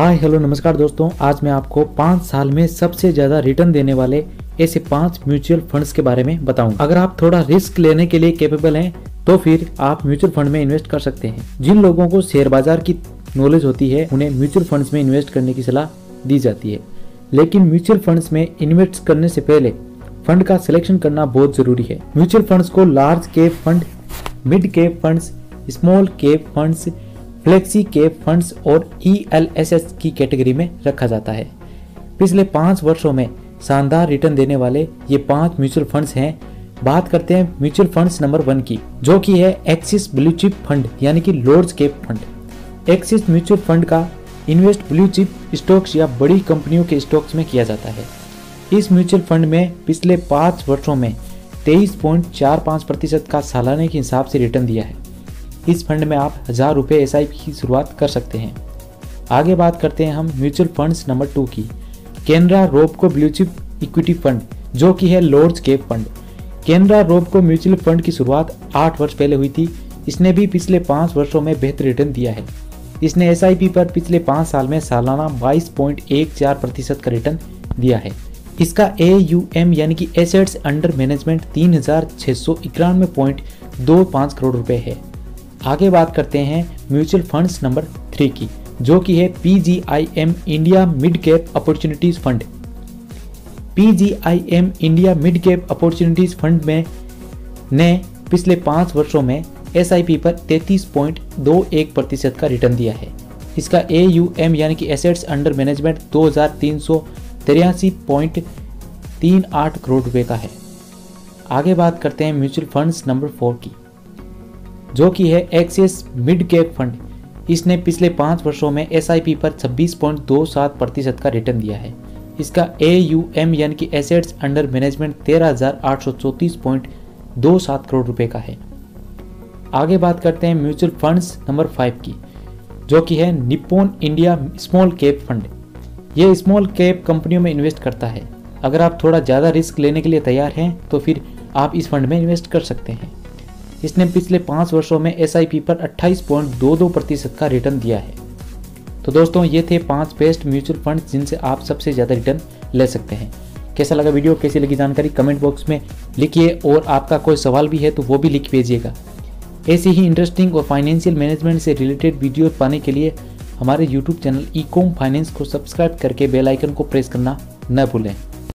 Hi hello नमस्कार दोस्तों, आज मैं आपको 5 साल में सबसे ज्यादा रिटर्न देने वाले ऐसे 5 म्यूचुअल फंड्स के बारे में बताऊंगा। अगर आप थोड़ा रिस्क लेने के लिए कैपेबल हैं तो फिर आप म्यूचुअल फंड में इन्वेस्ट कर सकते हैं। जिन लोगों को शेयर बाजार की नॉलेज होती है उन्हें म्यूचुअल फंड्स में इन्वेस्ट करने की सलाह दी जाती है, लेकिन म्यूचुअल फंड्स में इन्वेस्ट करने से पहले फंड का सिलेक्शन करना बहुत जरूरी है। म्यूचुअल फंड्स को large cap fund, mid cap funds, small cap funds, flexi cap funds और ELSS की कैटेगरी में रखा जाता है। पिछले 5 वर्षों में शानदार रिटर्न देने वाले ये 5 म्यूचुअल फंड्स हैं। बात करते हैं म्यूचुअल फंड्स नंबर 1 की, जो कि है एक्सिस ब्लू चिप फंड यानी कि large cap fund. Axis mutual fund का इन्वेस्ट ब्लू चिप स्टॉक्स या बड़ी कंपनियों के स्टॉक्स में किया जाता है। इस म्यूचुअल फंड में पिछले 5 वर्षों में 23.45% का सालाने के हिसाब से रिटर्न दिया है। इस फंड में आप 1000 रुपये SIP की शुरुआत कर सकते हैं। आगे बात करते हैं हम म्यूचुअल फंड्स नंबर 2 की, Canara Robeco blue chip equity fund, जो कि है large cap fund. Canara Robeco mutual fund की शुरुआत 8 वर्ष पहले हुई थी। इसने भी पिछले 5 वर्षों में बेहतर रिटर्न दिया है। इसने SIP पर पिछले 5 साल में सालाना 22.14% का रिटर्न दिया है। इसका AUM यानी कि एसेट्स अंडर मैनेजमेंट 3691.25 करोड़ रुपए है। आगे बात करते हैं म्यूचुअल फंड्स नंबर 3 की, जो कि है PGIM India mid cap opportunities fund. PGIM India mid cap opportunities fund में ने पिछले 5 वर्षों में SIP पर 33.21% का रिटर्न दिया है। इसका AUM यानी कि एसेट्स अंडर मैनेजमेंट 2383.38 करोड़ रुपए का है। आगे बात करते हैं म्यूचुअल फंड्स नंबर 4 की, जो कि है एक्सिस मिड कैप फंड। इसने पिछले 5 वर्षों में SIP पर 26.27% का रिटर्न दिया है। इसका AUM यानी कि एसेट्स अंडर मैनेजमेंट 13,834.27 करोड़ रुपए का है। आगे बात करते हैं म्यूचुअल फंड्स नंबर 5 की, जो कि है Nippon India small cap fund. ये स्मॉल कैप कंपनियों में इन्वेस्ट करता है। अगर आप थोड़ा ज़्यादा रिस्क लेने के लिए तैयार हैं तो फिर आप इस फंड में इन्वेस्ट कर सकते हैं। इसने पिछले 5 वर्षों में SIP पर 28.22% का रिटर्न दिया है। तो दोस्तों, ये थे 5 बेस्ट म्यूचुअल फंड जिनसे आप सबसे ज़्यादा रिटर्न ले सकते हैं। कैसा लगा वीडियो, कैसी लगी जानकारी कमेंट बॉक्स में लिखिए, और आपका कोई सवाल भी है तो वो भी लिख भेजिएगा। ऐसी ही इंटरेस्टिंग और फाइनेंशियल मैनेजमेंट से रिलेटेड वीडियो पाने के लिए हमारे YouTube चैनल ecom फाइनेंस को सब्सक्राइब करके बेल आइकन को प्रेस करना न भूलें।